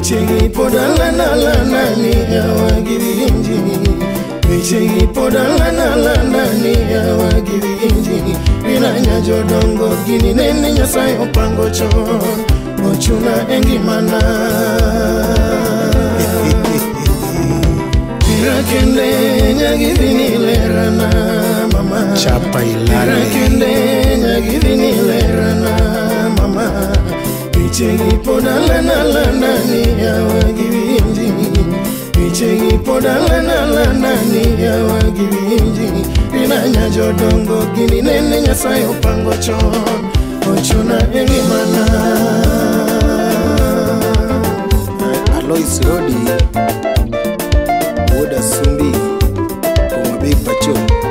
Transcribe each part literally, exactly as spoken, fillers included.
Bichegi podala na la nani awagivinji. Bichegi podala na la nani awagivinji. Rinanya jodongo gini nene nyasayo pango chon. Ochuna engi mana. Irakende nyagivini lerana mama. Chapa ilale. Irakende nyagivini lerana mama. Bichegi podala na la nani awagivinji. Bichegi podala na la nani awagivinji. Rinanya jodongo gini nene nyasayo pango chon. Ochuna engi mana. Alois Rodi Woda Sumbi Komabi Pacho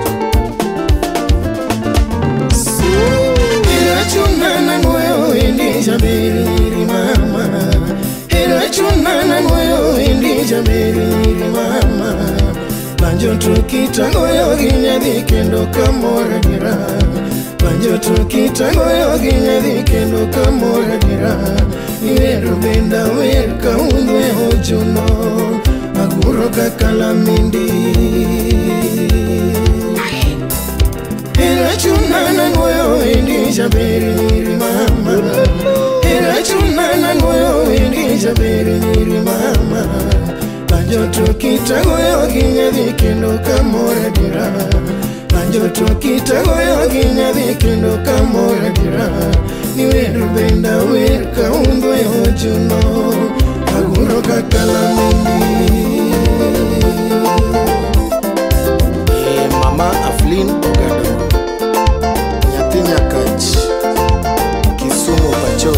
Irachuna na moyo indi jabiri mama. Irachuna na moyo indi jabiri mama. Banjo tukita goyo ginya dikendo kamora dira. Banjo tukita goyo ginya dikendo kamora dira. Iweru benda wer kaundwe ojuno. Aguro kakala mindi. Irachuna na moyo indi jabiri mama. Irachuna na moyo indi jabiri mama. Banjo tukita goyo ginya dikendo kamora dira. Banjo tukita goyo ginya dikendo kamora dira. Niweru benda wer kaundwe ojuno. Aguro kakala mindi. eh, Mama Aflin Ogado Nyatinya Kach Kisumu Pacho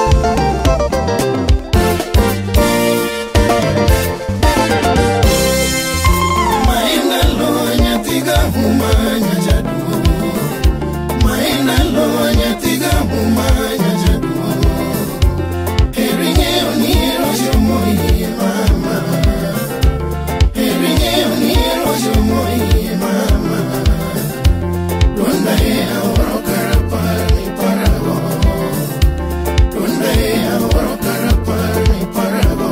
Maina lo nyatiga humanya jadu. Maina lo nyatiga humanya jadu. Eringe oniro jomoyi mama. Eringe oniro jomoyi mama. Ronda e ahoro karapani parago. Ronda e ahoro karapani parago.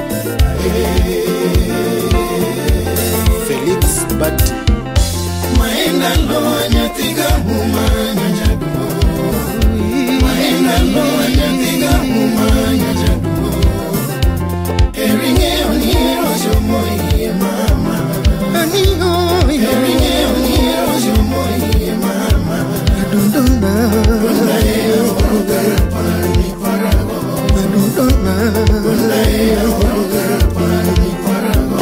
Felix Bati Maina lo nyatiga humanya jadu. Maina lo nyatiga humanya jadu. Eringe oniro jomoyi mama. Eringe oniro jomoyi mama. Ronda e ahoro karapani parago. Ronda e ahoro karapani parago.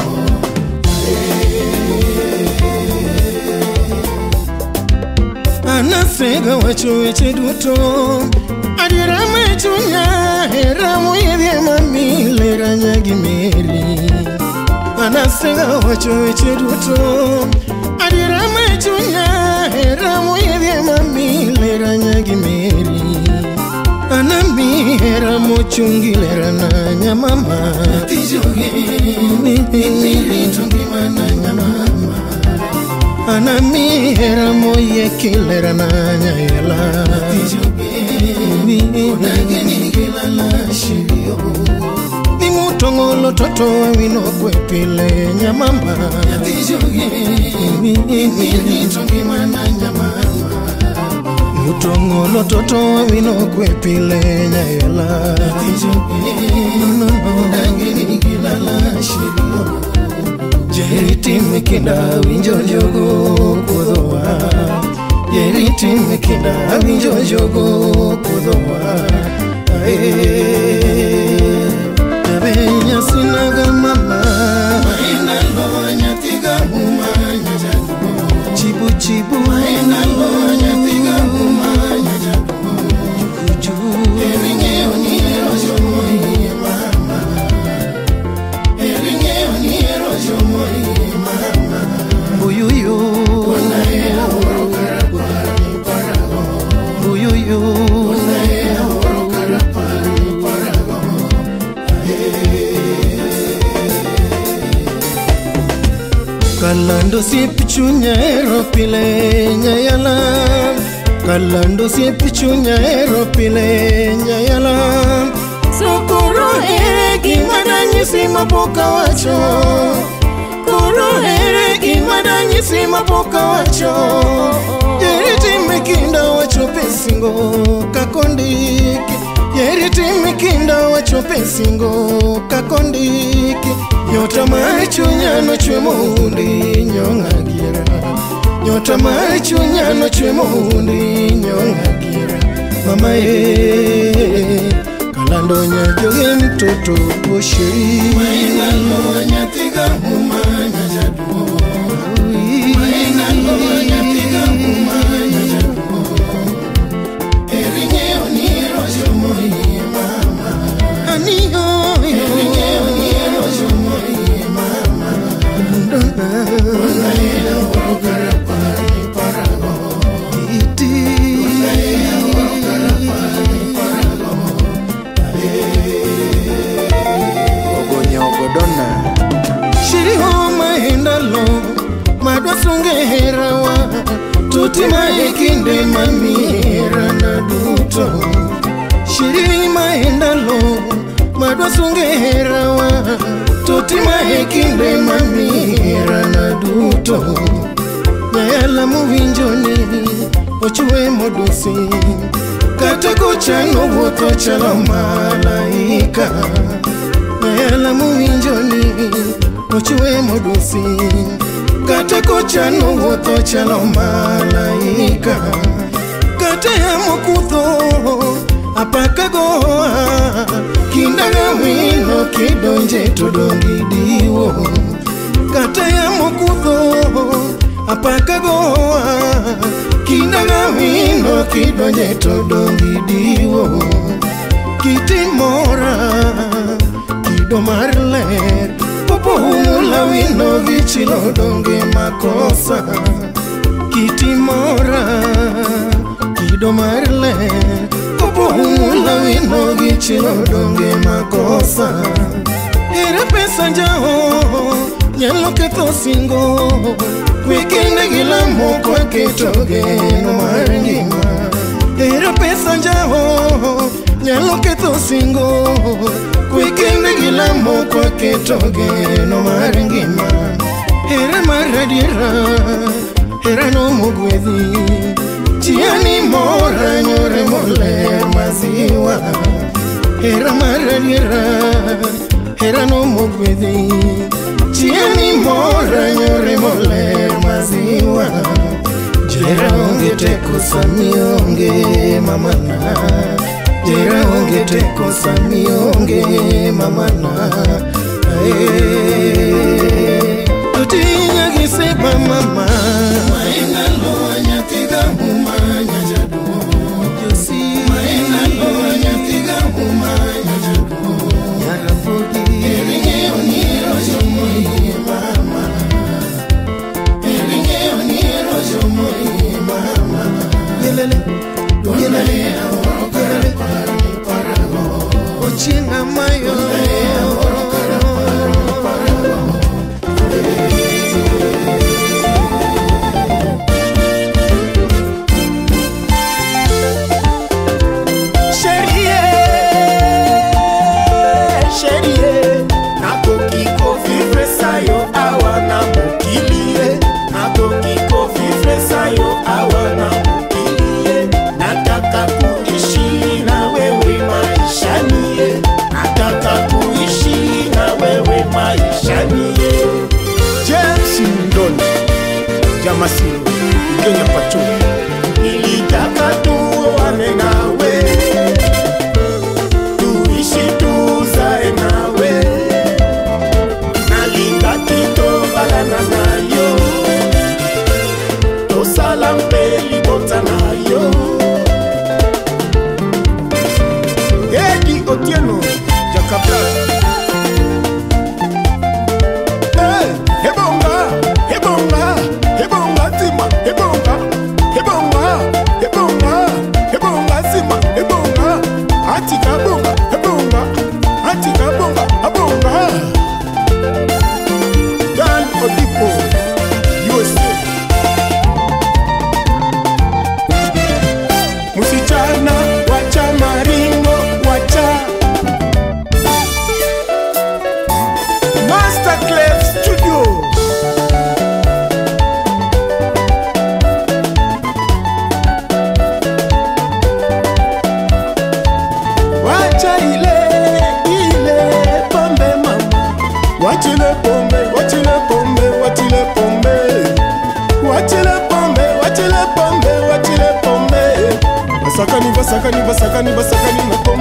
Anasega wacho weche duto. Adira mechunya hera moyedhi mami lera nyagi meri. Anasega wacho weche duto. Adira mechunya hera moyedhi mami lera nyagi meri. Anami hera mochungi lera na nyamama. Tijoge nini tungi mana nyamama. Anami hera moye kilera na nyayela. Tijoge odageni gilala shirio. Ni mutongolo toto Awino kwepile nyamama. Tijoge nini tungi mana nyamama. Mutongolo toto Awino kwepile nyayela. Tijoge odageni gilala shirio. Jeriti mikinda winjo jogo kudowa. Jeriti mikinda winjo jogo kudowa. Abenya sinaga mama. Maina lo nyatiga humanya jadu. Chibu chibu. Maina lo nyatiga humanya jadu. Juju. Eringe oniro jomoyi mama. Eringe oniro jomoyi mama. Buyuyo. Wana e ahoro karapani parago. Buyuyo. Wana e ahoro karapani parago. Kalando sipichunya eropile nyayala. Kalando sipichunya eropile nyayala. Sokoro e gimana sima poka wacho Kuro ere gimadanyi sima poka wacho Yeriti mekinda wacho pesingo kakondiki Yeriti mekinda wacho pesingo kakondiki Nyota machunyano chwe mundi nyonga gira Nyota machunyano chwe mundi nyonga gira Mama ye Kalando nyajoge mtoto oshiri Maingalo nyatiga umanya jaduo Maingalo nyatiga umanya jaduo Eringe oniro jomoyi mama Aniyo Eringe oniro jomoyi mama Ndona Ona ila wakara pari parago Titi Ona ila wakara pari parago Ogonya ogodona Shiri homa hendalo Madwa sunge herawa Tuti maekinde mamira na duto Shiri mahendalo Madwa sunge herawa Tuti maekinde mamira na duto Nyayala muvinjoni Ochue modusi Kata kuchano woto chalo malaika Nyayala muvinjoni Ochue modusi Kata kuchano woto chalo malaika Kata ya mokutho Apaka goa Kindaga wino kidonje tudongi diwo Kata ya mokutho Apaka goa Kindaga wino kidonje tudongi diwo Kiti mora Kido marler Popo humula wino vichilo donge makosa Kiti mora Kido marler Popo humula wino vichilo donge makosa Era pesa njao Nyalo keto singo Wikinde gila mokwa ketoge no marangima Era pesa njao Nyalo keto singo Wikinde gila mokwa ketoge no marangima Era maradira Era no mugwedhi Chiani mora nyore mole maziwa Era maradira Era no mugwedhi Chiani mora nyore mole maziwa Jera onge teko samionge mamana Jera onge teko samionge mamana Tutinya giseba mama Maingalo nyatiga umanya jaduo Josi Maingalo nyatiga umanya jaduo Yarapogi Eringe oniro jomoyi mama Eringe oniro jomoyi mama Yelele Yelele Yelele Parago Ochinga mayo Jamasino, Kenya Pacho Nilitaka tuone nawe Tuishi tuzae nawe Nalinga kitobalana nayo Tosala mpeli bota nayo Edi Otieno, Jakabla Hey, hebonga, hebonga Hebonga zima, hebonga Hebonga, hebonga Hebonga zima, hebonga Atika bonga, hebonga Atika bonga, hebonga Dan Odipo, U S A Musichana, wacha maringo, wacha Watchile pombe, watchile pombe, watchile pombe. Watchile pombe, watchile pombe, watchile pombe. Basakani, basakani, basakani, basakani na pombe.